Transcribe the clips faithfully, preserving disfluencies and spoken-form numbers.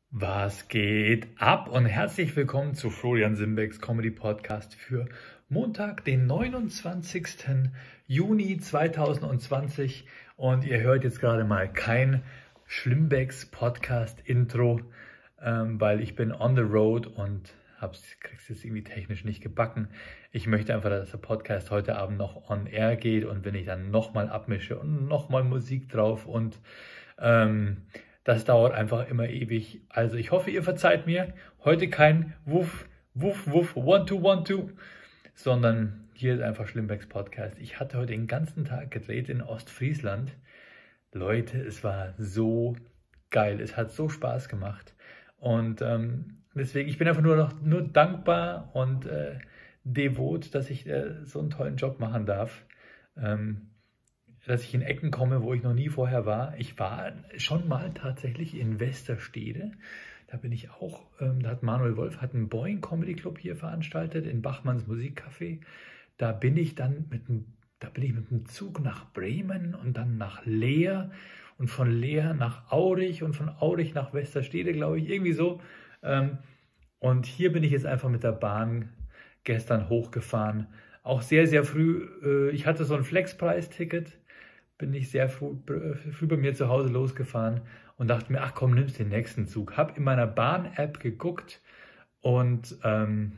Was geht ab und herzlich willkommen zu Florian Simbecks Comedy Podcast für Montag, den neunundzwanzigsten Juni zweitausendzwanzig. Und ihr hört jetzt gerade mal kein Schlimmbecks Podcast Intro, ähm, weil ich bin on the road und kriege es jetzt irgendwie technisch nicht gebacken. Ich möchte einfach, dass der Podcast heute Abend noch on air geht, und wenn ich dann nochmal abmische und nochmal Musik drauf und ähm, das dauert einfach immer ewig. Also ich hoffe, ihr verzeiht mir. Heute kein Wuff, Wuff, Wuff, One, Two, One, Two, sondern hier ist einfach Schlimmbecks Podcast. Ich hatte heute den ganzen Tag gedreht in Ostfriesland. Leute, es war so geil. Es hat so Spaß gemacht. Und ähm, deswegen, ich bin einfach nur noch nur dankbar und äh, devot, dass ich äh, so einen tollen Job machen darf. Ähm, dass ich in Ecken komme, wo ich noch nie vorher war. Ich war schon mal tatsächlich in Westerstede. Da bin ich auch, ähm, da hat Manuel Wolf hat einen Boing Comedy Club hier veranstaltet, in Bachmanns Musikcafé. Da bin ich dann mit dem, da bin ich mit dem Zug nach Bremen und dann nach Leer und von Leer nach Aurich und von Aurich nach Westerstede, glaube ich, irgendwie so. Ähm, und hier bin ich jetzt einfach mit der Bahn gestern hochgefahren. Auch sehr, sehr früh. Äh, ich hatte so ein Flexpreis-Ticket. Bin ich sehr früh, früh bei mir zu Hause losgefahren und dachte mir, ach komm, nimmst den nächsten Zug. Hab in meiner Bahn-App geguckt und ähm,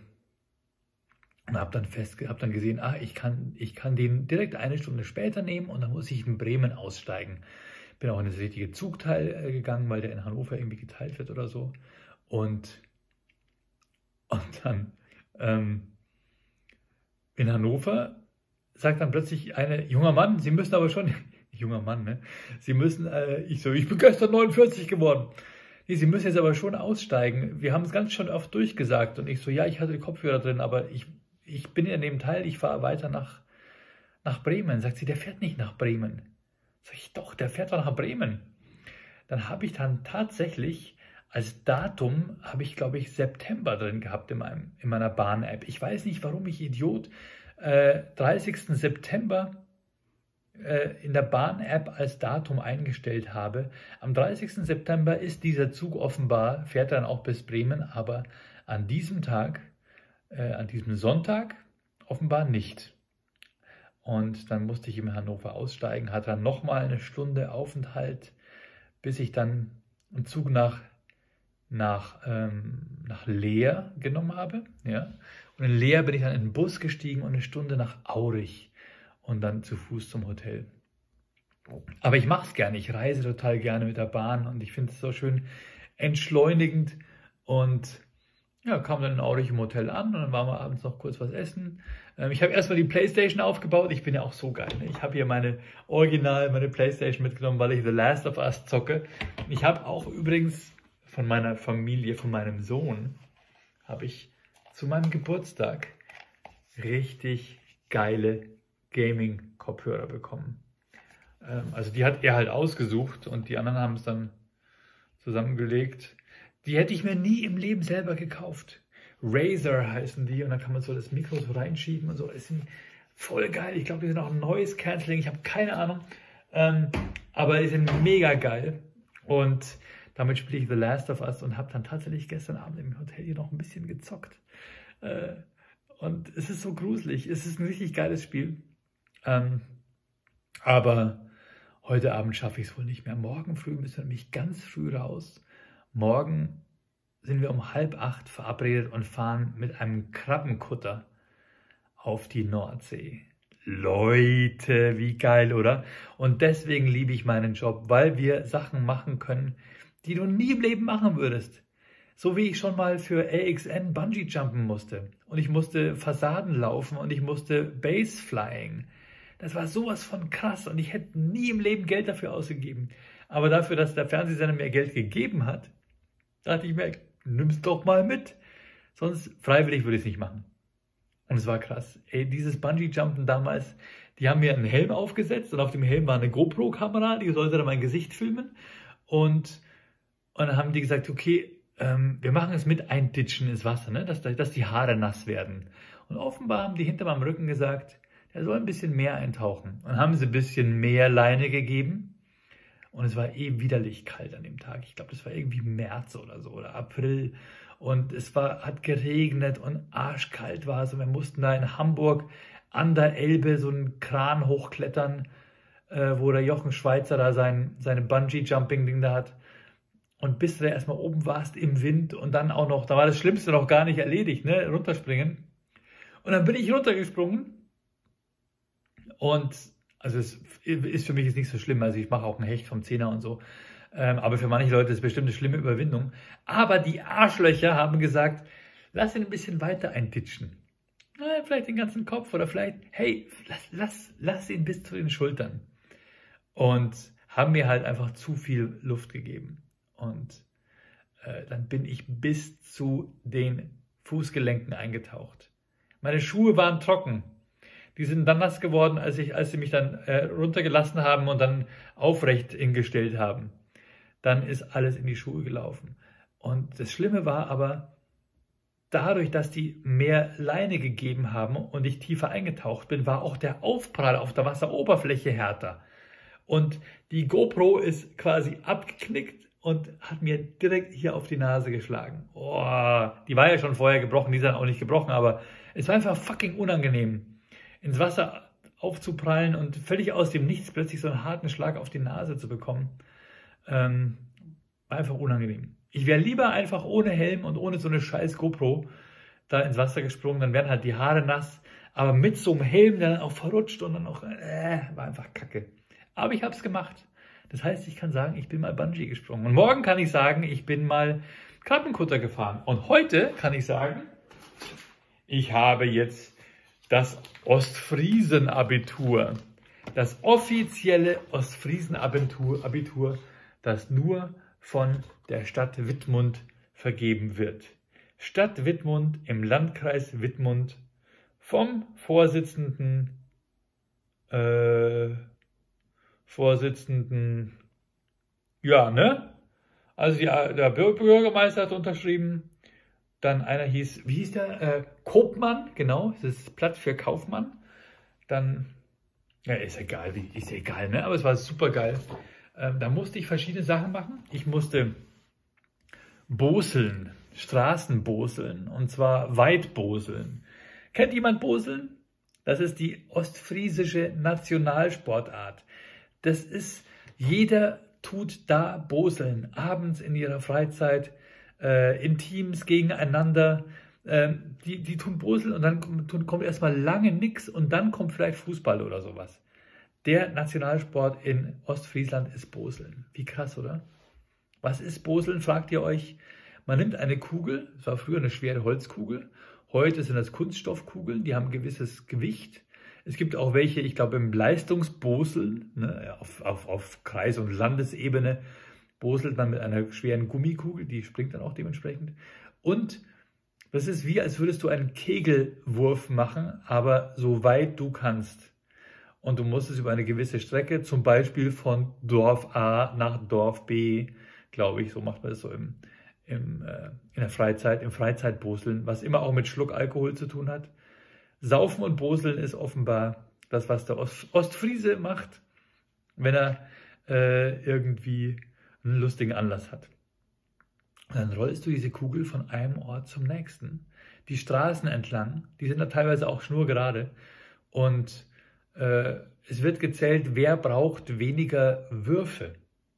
habe dann fest, hab dann gesehen, ah, ich kann, ich kann den direkt eine Stunde später nehmen und dann muss ich in Bremen aussteigen. Bin auch in das richtige Zugteil äh, gegangen, weil der in Hannover irgendwie geteilt wird oder so. Und, und dann ähm, in Hannover sagt dann plötzlich ein junger Mann, Sie müssen aber schon, junger Mann, ne? Sie müssen, äh, ich so, ich bin gestern neunundvierzig geworden. Nee, Sie müssen jetzt aber schon aussteigen. Wir haben es ganz schon oft durchgesagt. Und ich so, ja, ich hatte die Kopfhörer drin, aber ich, ich bin in dem Teil, ich fahre weiter nach, nach Bremen. Sagt sie, der fährt nicht nach Bremen. Sag ich, doch, der fährt doch nach Bremen. Dann habe ich dann tatsächlich als Datum, habe ich, glaube ich, September drin gehabt in, meinem, in meiner Bahn-App. Ich weiß nicht, warum ich Idiot Äh, dreißigsten September äh, in der Bahn-App als Datum eingestellt habe. Am dreißigsten September ist dieser Zug offenbar, fährt dann auch bis Bremen, aber an diesem Tag, äh, an diesem Sonntag offenbar nicht. Und dann musste ich in Hannover aussteigen, hatte dann nochmal eine Stunde Aufenthalt, bis ich dann einen Zug nach nach, ähm, nach Leer genommen habe. Ja? Und in Leer bin ich dann in den Bus gestiegen und eine Stunde nach Aurich und dann zu Fuß zum Hotel. Aber ich mache es gerne, ich reise total gerne mit der Bahn und ich finde es so schön entschleunigend. Und ja, kam dann in Aurich im Hotel an und dann waren wir abends noch kurz was essen. Ähm, ich habe erstmal die Playstation aufgebaut, ich bin ja auch so geil. Ne? Ich habe hier meine Original, meine Playstation mitgenommen, weil ich The Last of Us zocke. Ich habe auch übrigens von meiner Familie, von meinem Sohn, habe ich zu meinem Geburtstag richtig geile Gaming-Kopfhörer bekommen. Ähm, also die hat er halt ausgesucht und die anderen haben es dann zusammengelegt. Die hätte ich mir nie im Leben selber gekauft. Razer heißen die und dann kann man so das Mikro so reinschieben und so. Das sind voll geil. Ich glaube, die sind auch ein neues Canceling. Ich habe keine Ahnung. Ähm, aber die sind mega geil. Und damit spiele ich The Last of Us und habe dann tatsächlich gestern Abend im Hotel hier noch ein bisschen gezockt. Äh, und es ist so gruselig. Es ist ein richtig geiles Spiel. Ähm, aber heute Abend schaffe ich es wohl nicht mehr. Morgen früh müssen wir nämlich ganz früh raus. Morgen sind wir um halb acht verabredet und fahren mit einem Krabbenkutter auf die Nordsee. Leute, wie geil, oder? Und deswegen liebe ich meinen Job, weil wir Sachen machen können, die du nie im Leben machen würdest. So wie ich schon mal für A X N Bungee jumpen musste. Und ich musste Fassaden laufen und ich musste Base Flying. Das war sowas von krass und ich hätte nie im Leben Geld dafür ausgegeben. Aber dafür, dass der Fernsehsender mir Geld gegeben hat, dachte ich mir, nimm's doch mal mit. Sonst freiwillig würde ich es nicht machen. Und es war krass. Ey, dieses Bungee Jumpen damals, die haben mir einen Helm aufgesetzt und auf dem Helm war eine GoPro-Kamera, die sollte dann mein Gesicht filmen. Und Und dann haben die gesagt, okay, ähm, wir machen es mit Einditschen ins Wasser, ne? dass, dass die Haare nass werden. Und offenbar haben die hinter meinem Rücken gesagt, er soll ein bisschen mehr eintauchen. Und haben sie ein bisschen mehr Leine gegeben. Und es war eh widerlich kalt an dem Tag. Ich glaube, das war irgendwie März oder so oder April. Und es war, hat geregnet und arschkalt war es. Und wir mussten da in Hamburg an der Elbe so einen Kran hochklettern, äh, wo der Jochen Schweizer da sein seine Bungee-Jumping-Ding da hat. Und bis du da erstmal oben warst im Wind und dann auch noch, da war das Schlimmste noch gar nicht erledigt, ne? Runterspringen. Und dann bin ich runtergesprungen. Und also es ist für mich jetzt nicht so schlimm. Also ich mache auch einen Hecht vom Zehner und so. Ähm, aber für manche Leute ist es bestimmt eine schlimme Überwindung. Aber die Arschlöcher haben gesagt, lass ihn ein bisschen weiter eintitschen. Na, vielleicht den ganzen Kopf oder vielleicht, hey, lass, lass, lass ihn bis zu den Schultern. Und haben mir halt einfach zu viel Luft gegeben. Und äh, dann bin ich bis zu den Fußgelenken eingetaucht. Meine Schuhe waren trocken. Die sind dann nass geworden, als, ich, als sie mich dann äh, runtergelassen haben und dann aufrecht hingestellt haben. Dann ist alles in die Schuhe gelaufen. Und das Schlimme war aber, dadurch, dass die mehr Leine gegeben haben und ich tiefer eingetaucht bin, war auch der Aufprall auf der Wasseroberfläche härter. Und die GoPro ist quasi abgeknickt und hat mir direkt hier auf die Nase geschlagen. Oh, die war ja schon vorher gebrochen, die ist dann auch nicht gebrochen, aber es war einfach fucking unangenehm, ins Wasser aufzuprallen und völlig aus dem Nichts plötzlich so einen harten Schlag auf die Nase zu bekommen. Ähm, war einfach unangenehm. Ich wäre lieber einfach ohne Helm und ohne so eine scheiß GoPro da ins Wasser gesprungen, dann wären halt die Haare nass, aber mit so einem Helm, der dann auch verrutscht und dann auch, äh, war einfach kacke. Aber ich habe es gemacht. Das heißt, ich kann sagen, ich bin mal Bungee gesprungen. Und morgen kann ich sagen, ich bin mal Krabbenkutter gefahren. Und heute kann ich sagen, ich habe jetzt das Ostfriesen-Abitur. Das offizielle Ostfriesen-Abitur, Abitur, das nur von der Stadt Wittmund vergeben wird. Stadt Wittmund im Landkreis Wittmund vom Vorsitzenden, äh, Vorsitzenden, ja, ne? Also die, der Bürgermeister hat unterschrieben, dann einer hieß, wie hieß der? Äh, Kopmann, genau, das ist Platz für Kaufmann. Dann, ja, ist egal, wie, ist egal, ne? Aber es war super geil. Ähm, da musste ich verschiedene Sachen machen. Ich musste boseln, Straßenboseln, und zwar Weitboseln. Kennt jemand Boseln? Das ist die ostfriesische Nationalsportart. Das ist, jeder tut da Boseln, abends in ihrer Freizeit, äh, in Teams gegeneinander. Äh, die, die tun Boseln und dann tun, kommt erstmal lange nichts und dann kommt vielleicht Fußball oder sowas. Der Nationalsport in Ostfriesland ist Boseln. Wie krass, oder? Was ist Boseln, fragt ihr euch? Man nimmt eine Kugel, das war früher eine schwere Holzkugel, heute sind das Kunststoffkugeln, die haben ein gewisses Gewicht. Es gibt auch welche, ich glaube im Leistungsboseln, ne, auf, auf, auf Kreis- und Landesebene boselt man mit einer schweren Gummikugel, die springt dann auch dementsprechend. Und das ist wie, als würdest du einen Kegelwurf machen, aber so weit du kannst. Und du musst es über eine gewisse Strecke, zum Beispiel von Dorf A nach Dorf B, glaube ich, so macht man das so im, im, äh, in der Freizeit, im Freizeitboseln, was immer auch mit Schluckalkohol zu tun hat. Saufen und Boseln ist offenbar das, was der Ost Ostfriese macht, wenn er äh, irgendwie einen lustigen Anlass hat. Und dann rollst du diese Kugel von einem Ort zum nächsten, die Straßen entlang, die sind da teilweise auch schnurgerade, und äh, es wird gezählt, wer braucht weniger Würfe,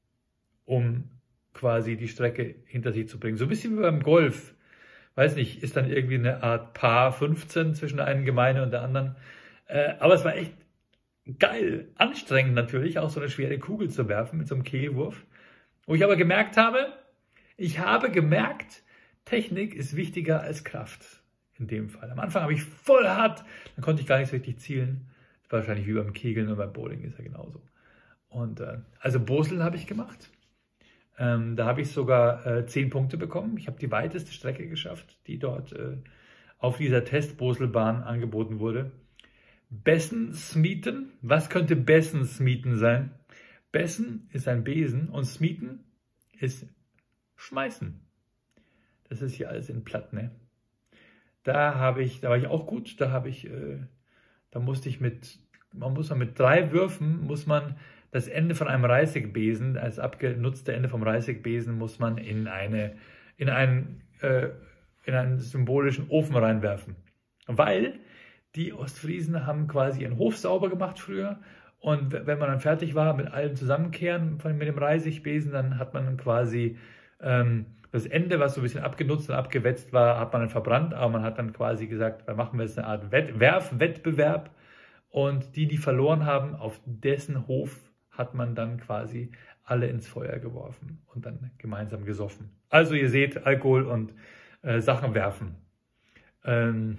um quasi die Strecke hinter sich zu bringen. So ein bisschen wie beim Golf. Weiß nicht, ist dann irgendwie eine Art Paar fünfzehn zwischen der einen Gemeinde und der anderen. Äh, aber es war echt geil, anstrengend natürlich, auch so eine schwere Kugel zu werfen mit so einem Kegelwurf. Wo ich aber gemerkt habe, ich habe gemerkt, Technik ist wichtiger als Kraft in dem Fall. Am Anfang habe ich voll hart, dann konnte ich gar nicht so richtig zielen. Das war wahrscheinlich wie beim Kegeln und beim Bowling ist ja genauso. Und äh, also Boseln habe ich gemacht. Ähm, da habe ich sogar äh, zehn Punkte bekommen. Ich habe die weiteste Strecke geschafft, die dort äh, auf dieser Testboselbahn angeboten wurde. Bessen-Smieten. Was könnte Bessen-Smieten sein? Bessen ist ein Besen und Smieten ist schmeißen. Das ist hier alles in Platt, ne? Da habe ich, da war ich auch gut. Da habe ich, äh, da musste ich mit, man muss man mit drei Würfen muss man das Ende von einem Reisigbesen, als abgenutzte Ende vom Reisigbesen, muss man in, eine, in, einen, äh, in einen symbolischen Ofen reinwerfen. Weil die Ostfriesen haben quasi ihren Hof sauber gemacht früher. Und wenn man dann fertig war mit allem Zusammenkehren von, mit dem Reisigbesen, dann hat man dann quasi ähm, das Ende, was so ein bisschen abgenutzt und abgewetzt war, hat man dann verbrannt. Aber man hat dann quasi gesagt, da machen wir jetzt eine Art Wett Werfwettbewerb. Und die, die verloren haben, auf dessen Hof hat man dann quasi alle ins Feuer geworfen und dann gemeinsam gesoffen. Also ihr seht, Alkohol und äh, Sachen werfen. Ähm,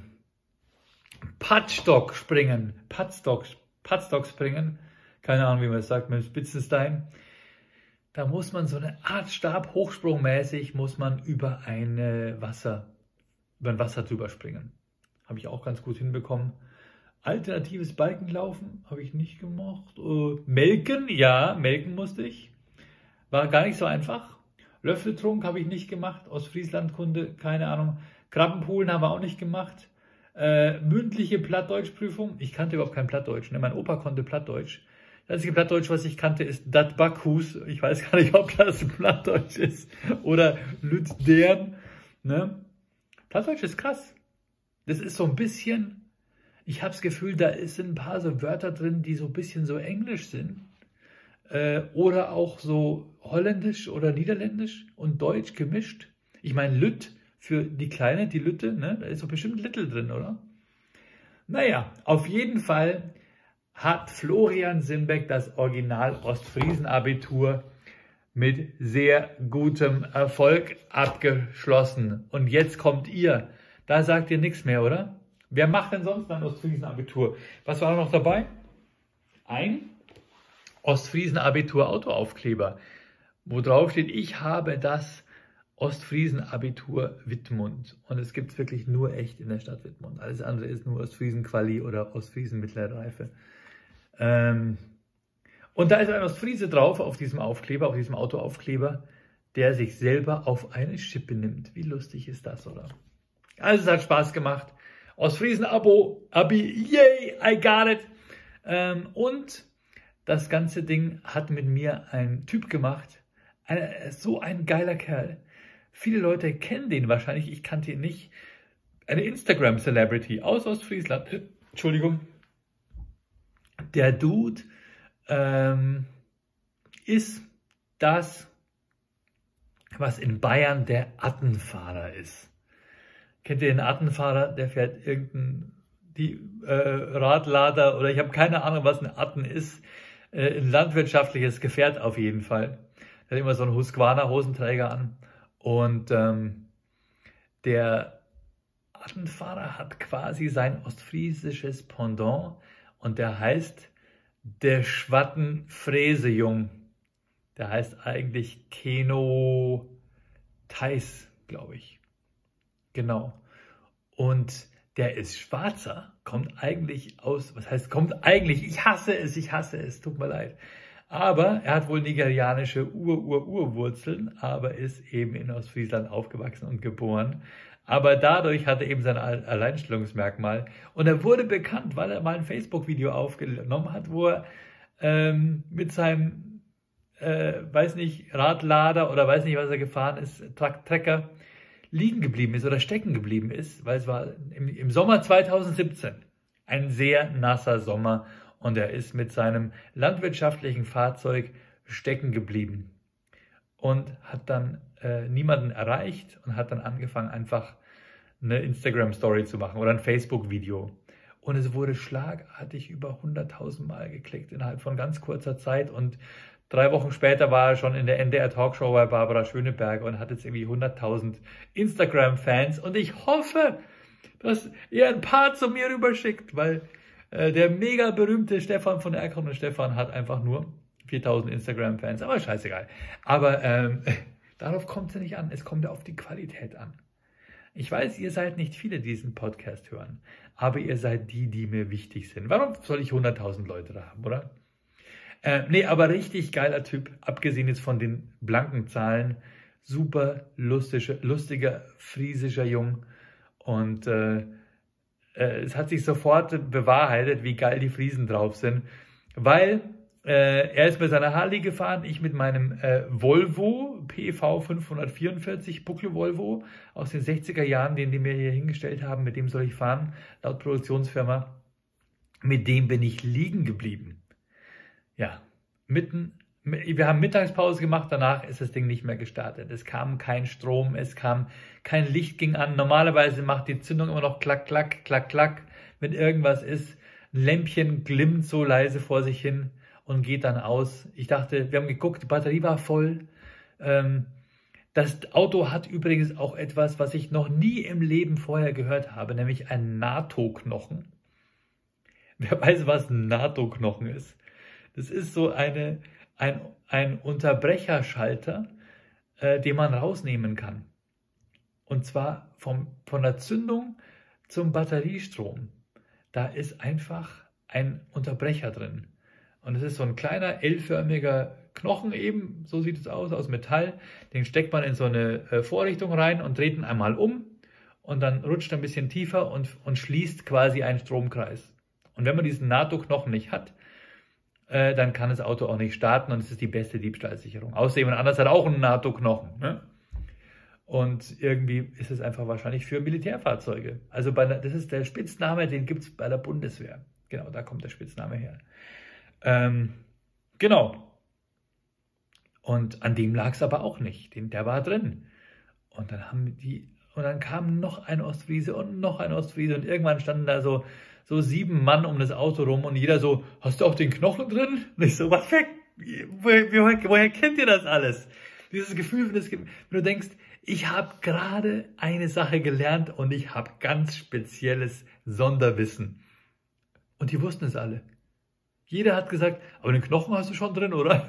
Patstock springen, Patstock, Patstock springen, keine Ahnung, wie man das sagt, mit dem Spitzenstein. Da muss man so eine Art Stab, hochsprungmäßig, muss man über eine Wasser, über ein Wasser drüber springen. Habe ich auch ganz gut hinbekommen. Alternatives Balkenlaufen habe ich nicht gemacht. Äh, melken, ja, melken musste ich. War gar nicht so einfach. Löffeltrunk habe ich nicht gemacht. Ostfrieslandkunde, keine Ahnung. Krabbenpoolen haben wir auch nicht gemacht. Äh, mündliche Plattdeutschprüfung. Ich kannte überhaupt kein Plattdeutsch. Ne? Mein Opa konnte Plattdeutsch. Das einzige Plattdeutsch, was ich kannte, ist Dat Backhus. Ich weiß gar nicht, ob das Plattdeutsch ist. Oder Lützdern. Ne? Plattdeutsch ist krass. Das ist so ein bisschen... Ich habe das Gefühl, da sind ein paar so Wörter drin, die so ein bisschen so englisch sind. Äh, oder auch so holländisch oder niederländisch und deutsch gemischt. Ich meine, Lütt für die Kleine, die Lütte, ne? Da ist so bestimmt Little drin, oder? Naja, auf jeden Fall hat Florian Simbeck das Original Ostfriesen-Abitur mit sehr gutem Erfolg abgeschlossen. Und jetzt kommt ihr. Da sagt ihr nichts mehr, oder? Wer macht denn sonst ein Ostfriesen-Abitur? Was war noch dabei? Ein Ostfriesen-Abitur-Autoaufkleber, wo drauf steht, ich habe das Ostfriesen-Abitur Wittmund. Und es gibt es wirklich nur echt in der Stadt Wittmund. Alles andere ist nur Ostfriesen-Quali oder Ostfriesen-Mittlere Reife. Ähm und da ist ein Ostfriese drauf auf diesem Aufkleber, auf diesem Autoaufkleber, der sich selber auf eine Schippe nimmt. Wie lustig ist das, oder? Also es hat Spaß gemacht. Ostfriesen-Abo, Abi, yay, I got it. Ähm, und das ganze Ding hat mit mir ein Typ gemacht, ein, so ein geiler Kerl. Viele Leute kennen den wahrscheinlich, ich kannte ihn nicht. Eine Instagram-Celebrity aus Ostfriesland, Entschuldigung. Der Dude ähm, ist das, was in Bayern der Attenfahrer ist. Kennt ihr den Attenfahrer, der fährt irgendein die, äh, Radlader oder ich habe keine Ahnung, was ein Atten ist. Äh, ein landwirtschaftliches Gefährt auf jeden Fall. Der hat immer so einen Husqvarna-Hosenträger an. Und ähm, der Attenfahrer hat quasi sein ostfriesisches Pendant und der heißt der Schwatten-Fräsejung. Der heißt eigentlich Keno Theis, glaube ich. Genau. Und der ist Schwarzer, kommt eigentlich aus, was heißt, kommt eigentlich, ich hasse es, ich hasse es, tut mir leid. Aber er hat wohl nigerianische Ur-Ur-Ur-Wurzeln, aber ist eben in Ostfriesland aufgewachsen und geboren. Aber dadurch hat er eben sein Alleinstellungsmerkmal. Und er wurde bekannt, weil er mal ein Facebook-Video aufgenommen hat, wo er ähm, mit seinem, äh, weiß nicht, Radlader oder weiß nicht, was er gefahren ist, Trecker, liegen geblieben ist oder stecken geblieben ist, weil es war im, im Sommer zweitausendsiebzehn ein sehr nasser Sommer und er ist mit seinem landwirtschaftlichen Fahrzeug stecken geblieben und hat dann äh, niemanden erreicht und hat dann angefangen, einfach eine Instagram-Story zu machen oder ein Facebook-Video. Und es wurde schlagartig über hunderttausend Mal geklickt innerhalb von ganz kurzer Zeit und drei Wochen später war er schon in der N D R-Talkshow bei Barbara Schöneberger und hat jetzt irgendwie hunderttausend Instagram-Fans. Und ich hoffe, dass ihr ein paar zu mir rüberschickt, weil äh, der mega berühmte Stefan von Erkon und Stefan hat einfach nur viertausend Instagram-Fans. Aber scheißegal. Aber ähm, darauf kommt es ja nicht an. Es kommt ja auf die Qualität an. Ich weiß, ihr seid nicht viele, die diesen Podcast hören. Aber ihr seid die, die mir wichtig sind. Warum soll ich hunderttausend Leute da haben, oder? Äh, nee, aber richtig geiler Typ, abgesehen jetzt von den blanken Zahlen. Super lustige, lustiger, friesischer Jung. Und äh, äh, es hat sich sofort bewahrheitet, wie geil die Friesen drauf sind. Weil Äh, er ist mit seiner Harley gefahren, ich mit meinem äh, Volvo P V fünfhundertvierundvierzig, Buckel-Volvo aus den sechziger Jahren, den, den wir hier hingestellt haben, mit dem soll ich fahren, laut Produktionsfirma. Mit dem bin ich liegen geblieben. Ja, mitten, wir haben Mittagspause gemacht, danach ist das Ding nicht mehr gestartet. Es kam kein Strom, es kam kein Licht, ging an. Normalerweise macht die Zündung immer noch klack, klack, klack, klack, wenn irgendwas ist. Ein Lämpchen glimmt so leise vor sich hin und geht dann aus. Ich dachte, wir haben geguckt, die Batterie war voll. Ähm, das Auto hat übrigens auch etwas, was ich noch nie im Leben vorher gehört habe, nämlich ein NATO-Knochen. Wer weiß, was ein NATO-Knochen ist? Das ist so eine, ein, ein Unterbrecherschalter, äh, den man rausnehmen kann. Und zwar vom, von der Zündung zum Batteriestrom. Da ist einfach ein Unterbrecher drin. Und es ist so ein kleiner L-förmiger Knochen eben, so sieht es aus, aus Metall. Den steckt man in so eine äh, Vorrichtung rein und dreht ihn einmal um. Und dann rutscht er ein bisschen tiefer und, und schließt quasi einen Stromkreis. Und wenn man diesen NATO-Knochen nicht hat, äh, dann kann das Auto auch nicht starten und es ist die beste Diebstahlsicherung. Außerdem jemand anders hat auch einen NATO-Knochen. Ne? Und irgendwie ist es einfach wahrscheinlich für Militärfahrzeuge. Also bei der, das ist der Spitzname, den gibt es bei der Bundeswehr. Genau, da kommt der Spitzname her. Ähm, genau. Und an dem lag es aber auch nicht. Den, der war drin. Und dann haben die, und dann kam noch ein Ostfriese und noch ein Ostfriese und irgendwann standen da so, so sieben Mann um das Auto rum und jeder so, hast du auch den Knochen drin? Und ich so, was für, woher, woher, woher kennt ihr das alles? Dieses Gefühl, wenn, das, wenn du denkst, ich habe gerade eine Sache gelernt und ich habe ganz spezielles Sonderwissen. Und die wussten es alle. Jeder hat gesagt, aber den Knochen hast du schon drin, oder?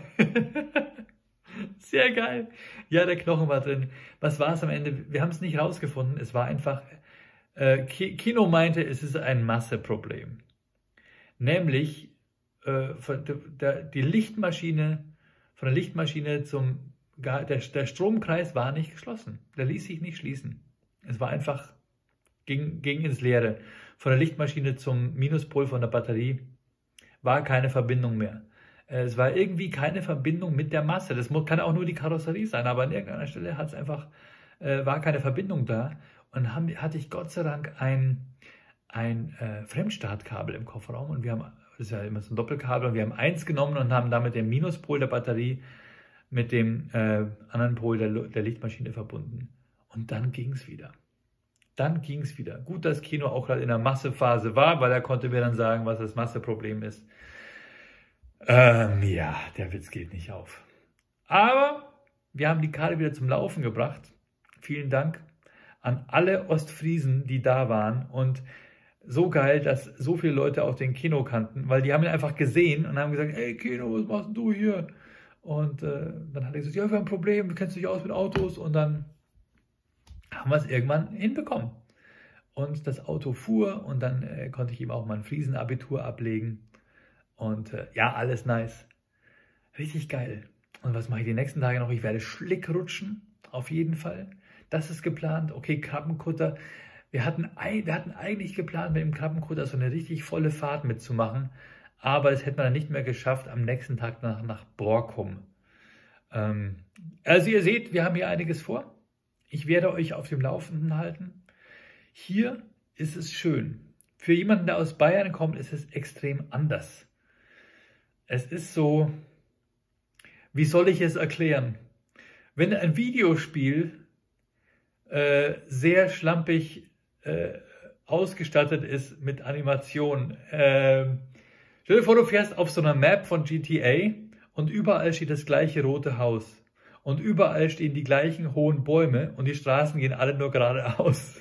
Sehr geil. Ja, der Knochen war drin. Was war es am Ende? Wir haben es nicht rausgefunden. Es war einfach, äh, Kino meinte, es ist ein Masseproblem. Nämlich, äh, der, die Lichtmaschine, von der Lichtmaschine zum, der, der Stromkreis war nicht geschlossen. Der ließ sich nicht schließen. Es war einfach, ging, ging ins Leere. Von der Lichtmaschine zum Minuspol von der Batterie war keine Verbindung mehr. Es war irgendwie keine Verbindung mit der Masse. Das kann auch nur die Karosserie sein, aber an irgendeiner Stelle hat es einfach, äh, war keine Verbindung da. Und haben, hatte ich Gott sei Dank ein, ein äh, Fremdstartkabel im Kofferraum. Und wir haben, das ist ja immer so ein Doppelkabel, und wir haben eins genommen und haben damit den Minuspol der Batterie mit dem äh, anderen Pol der, der Lichtmaschine verbunden. Und dann ging es wieder. Dann ging es wieder. Gut, dass Kino auch gerade in der Massephase war, weil er konnte mir dann sagen, was das Masseproblem ist. Ähm, ja, der Witz geht nicht auf. Aber wir haben die Karre wieder zum Laufen gebracht. Vielen Dank an alle Ostfriesen, die da waren. Und so geil, dass so viele Leute auch den Kino kannten, weil die haben ihn einfach gesehen und haben gesagt, hey Kino, was machst du hier? Und äh, dann hat er gesagt, ja, wir haben ein Problem, du kennst dich aus mit Autos. Und dann haben wir es irgendwann hinbekommen. Und das Auto fuhr und dann äh, konnte ich ihm auch mein Friesenabitur ablegen. Und äh, ja, alles nice. Richtig geil. Und was mache ich die nächsten Tage noch? Ich werde Schlick rutschen, auf jeden Fall. Das ist geplant. Okay, Krabbenkutter. Wir hatten, wir hatten eigentlich geplant, mit dem Krabbenkutter so eine richtig volle Fahrt mitzumachen. Aber das hätte man dann nicht mehr geschafft am nächsten Tag nach, nach Borkum. Ähm, also ihr seht, wir haben hier einiges vor. Ich werde euch auf dem Laufenden halten. Hier ist es schön. Für jemanden, der aus Bayern kommt, ist es extrem anders. Es ist so, wie soll ich es erklären? Wenn ein Videospiel äh, sehr schlampig äh, ausgestattet ist mit Animation, äh, stell dir vor, du fährst auf so einer Map von G T A und überall steht das gleiche rote Haus. Und überall stehen die gleichen hohen Bäume und die Straßen gehen alle nur geradeaus.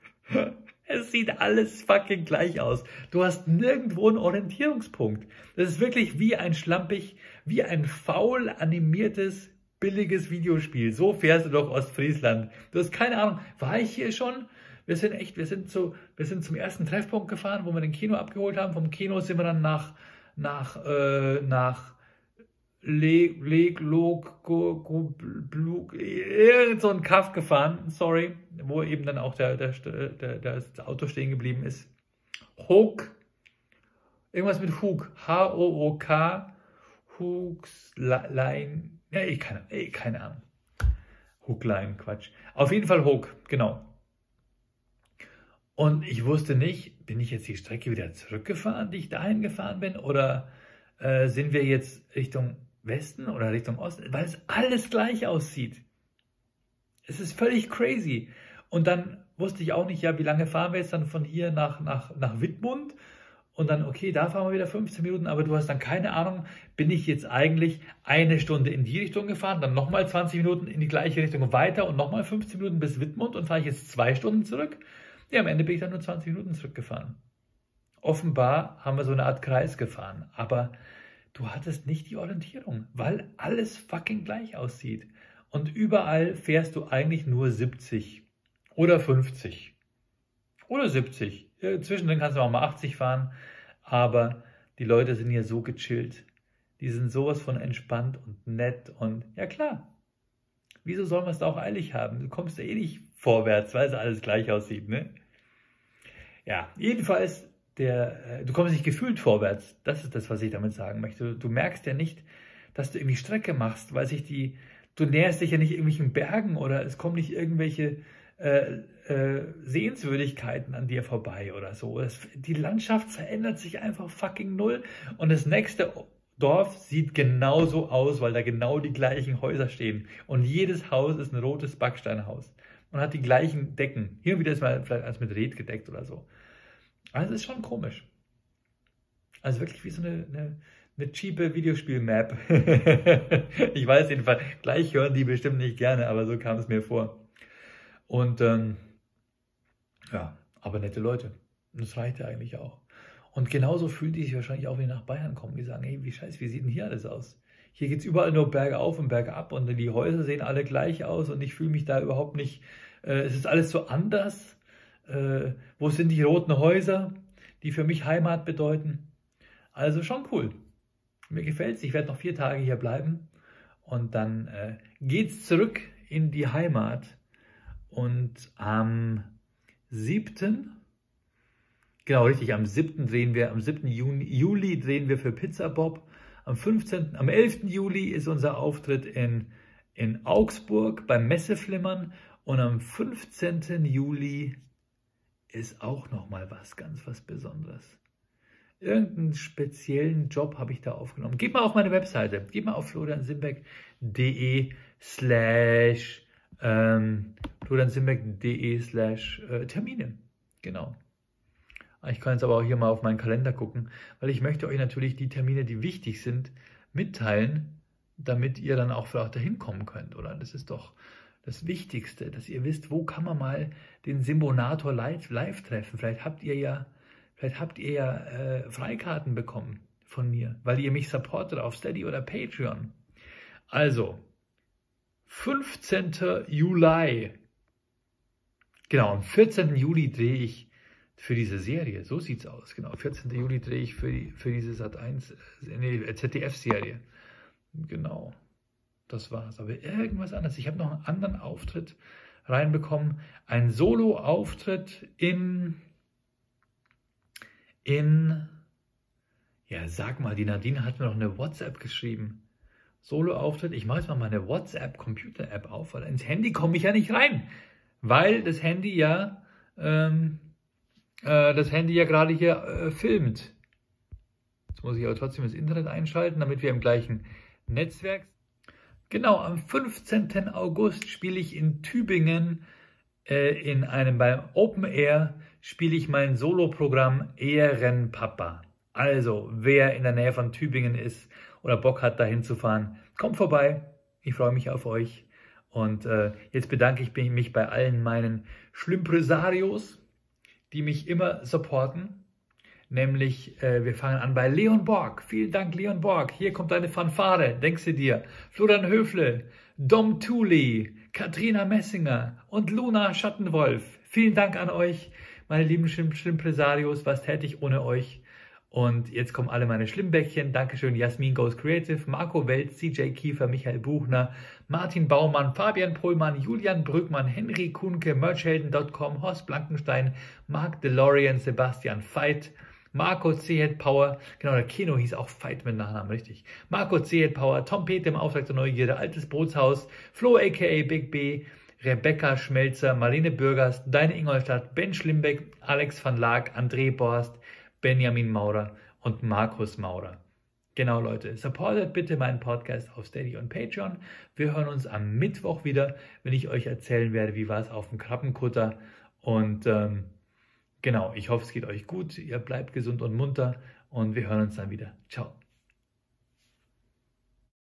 Es sieht alles fucking gleich aus. Du hast nirgendwo einen Orientierungspunkt. Das ist wirklich wie ein schlampig, wie ein faul animiertes, billiges Videospiel. So fährst du durch Ostfriesland. Du hast keine Ahnung, war ich hier schon? Wir sind echt, wir sind so, wir sind zum ersten Treffpunkt gefahren, wo wir den Kino abgeholt haben. Vom Kino sind wir dann nach, nach, äh, nach Leg, Leg, Log, Go, Go, Blug, irgend so ein Kaff gefahren, sorry, wo eben dann auch der, der, der, das Auto stehen geblieben ist. Hog, irgendwas mit Hug, H O O K, Hookline, ja, ich keine, ey, keine Ahnung. Hookline, Quatsch. Auf jeden Fall Hook, genau. Und ich wusste nicht, bin ich jetzt die Strecke wieder zurückgefahren, die ich dahin gefahren bin, oder äh, sind wir jetzt Richtung Westen oder Richtung Osten, weil es alles gleich aussieht. Es ist völlig crazy. Und dann wusste ich auch nicht, ja, wie lange fahren wir jetzt dann von hier nach, nach, nach Wittmund? Und dann, okay, da fahren wir wieder fünfzehn Minuten, aber du hast dann keine Ahnung, bin ich jetzt eigentlich eine Stunde in die Richtung gefahren, dann nochmal zwanzig Minuten in die gleiche Richtung weiter und nochmal fünfzehn Minuten bis Wittmund und fahre ich jetzt zwei Stunden zurück? Ja, am Ende bin ich dann nur zwanzig Minuten zurückgefahren. Offenbar haben wir so eine Art Kreis gefahren, aber du hattest nicht die Orientierung, weil alles fucking gleich aussieht. Und überall fährst du eigentlich nur siebzig oder fünfzig oder siebzig. Ja, zwischendrin kannst du auch mal achtzig fahren, aber die Leute sind hier so gechillt. Die sind sowas von entspannt und nett und ja klar, wieso soll man es da auch eilig haben? Du kommst ja eh nicht vorwärts, weil es alles gleich aussieht, ne? Ja, jedenfalls, der, du kommst nicht gefühlt vorwärts. Das ist das, was ich damit sagen möchte. Du, du merkst ja nicht, dass du irgendwie Strecke machst, weil sich die, du näherst dich ja nicht irgendwelchen Bergen oder es kommen nicht irgendwelche äh, äh, Sehenswürdigkeiten an dir vorbei oder so. Das, die Landschaft verändert sich einfach fucking null und das nächste Dorf sieht genauso aus, weil da genau die gleichen Häuser stehen. Und jedes Haus ist ein rotes Backsteinhaus und hat die gleichen Decken. Hier und wieder ist mal vielleicht eins mit Red gedeckt oder so. Also es ist schon komisch. Also wirklich wie so eine, eine, eine cheape Videospiel-Map. Ich weiß jedenfalls, gleich hören die bestimmt nicht gerne, aber so kam es mir vor. Und ähm, ja, aber nette Leute. Und das reicht ja eigentlich auch. Und genauso fühlen die sich wahrscheinlich auch, wenn die nach Bayern kommen. Die sagen, hey, wie scheiße, wie sieht denn hier alles aus? Hier geht es überall nur bergauf und bergab und die Häuser sehen alle gleich aus und ich fühle mich da überhaupt nicht, äh, es ist alles so anders. Äh, wo sind die roten Häuser, die für mich Heimat bedeuten? Also schon cool. Mir gefällt es, ich werde noch vier Tage hier bleiben und dann äh, geht's zurück in die Heimat. Und am siebten Genau, richtig. Am siebten drehen wir, am siebten Juli drehen wir für Pizza Bob. Am fünfzehnten, am elften Juli ist unser Auftritt in, in Augsburg beim Messeflimmern. Und am fünfzehnten Juli ist auch nochmal was ganz was Besonderes. Irgendeinen speziellen Job habe ich da aufgenommen. Geht mal auf meine Webseite. Geht mal auf floriansimbeck.de slash ähm, floriansimbeck.de slash Termine. Genau. Ich kann jetzt aber auch hier mal auf meinen Kalender gucken, weil ich möchte euch natürlich die Termine, die wichtig sind, mitteilen, damit ihr dann auch vielleicht dahin kommen könnt, oder? Das ist doch das Wichtigste, dass ihr wisst, wo kann man mal den Simbonator live, live treffen. Vielleicht habt ihr ja, vielleicht habt ihr ja äh, Freikarten bekommen von mir, weil ihr mich supportet auf Steady oder Patreon. Also, fünfzehnten Juli, genau, am vierzehnten Juli drehe ich für diese Serie, so sieht's aus, genau. vierzehnten Juli drehe ich für, die, für diese Sat eins, nee, Z D F-Serie. Genau, das war's. Aber irgendwas anderes. Ich habe noch einen anderen Auftritt reinbekommen. Ein Solo-Auftritt in, in, ja, sag mal, die Nadine hat mir noch eine WhatsApp geschrieben. Solo-Auftritt, ich mache jetzt mal meine WhatsApp-Computer-App auf, weil ins Handy komme ich ja nicht rein. Weil das Handy ja, ähm, das Handy ja gerade hier äh, filmt. Jetzt muss ich aber trotzdem das Internet einschalten, damit wir im gleichen Netzwerk. Genau, am fünfzehnten August spiele ich in Tübingen äh, in einem, beim Open Air spiele ich mein Soloprogramm Ehrenpapa. Also, wer in der Nähe von Tübingen ist oder Bock hat, dahin zu fahren, kommt vorbei. Ich freue mich auf euch. Und äh, jetzt bedanke ich mich bei allen meinen Schlimpresarios, die mich immer supporten, nämlich äh, wir fangen an bei Leon Borg. Vielen Dank, Leon Borg. Hier kommt deine Fanfare, denkst du dir. Florian Höfle, Dom Thuli, Katrina Messinger und Luna Schattenwolf. Vielen Dank an euch, meine lieben Schlimpresarios. Was täte ich ohne euch? Und jetzt kommen alle meine Schlimmbäckchen. Dankeschön, Jasmin Goes Creative, Marco Welt, C J Kiefer, Michael Buchner, Martin Baumann, Fabian Pohlmann, Julian Brückmann, Henry Kuhnke, Merchhelden Punkt com, Horst Blankenstein, Mark DeLorean, Sebastian Veit, Marco C. Head Power, genau, der Keno hieß auch Fight mit Nachnamen, richtig. Marco C. Head Power, Tom Peter im Auftrag der Neugierde, Altes Bootshaus, Flo aka Big B, Rebecca Schmelzer, Marlene Bürgers, Deine Ingolstadt, Ben Schlimbeck, Alex van Laak, André Borst, Benjamin Maurer und Markus Maurer. Genau, Leute, supportet bitte meinen Podcast auf Steady und Patreon. Wir hören uns am Mittwoch wieder, wenn ich euch erzählen werde, wie war es auf dem Krabbenkutter. Und ähm, genau, ich hoffe, es geht euch gut. Ihr bleibt gesund und munter und wir hören uns dann wieder. Ciao.